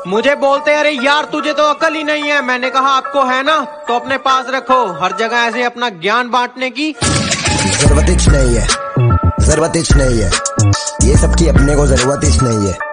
मुझे बोलते अरे यार तुझे तो अकल ही नहीं है। मैंने कहा आपको है ना, तो अपने पास रखो। हर जगह ऐसे अपना ज्ञान बांटने की जरूरत नहीं है, जरूरत नहीं है, ये सब की अपने को जरूरत नहीं है।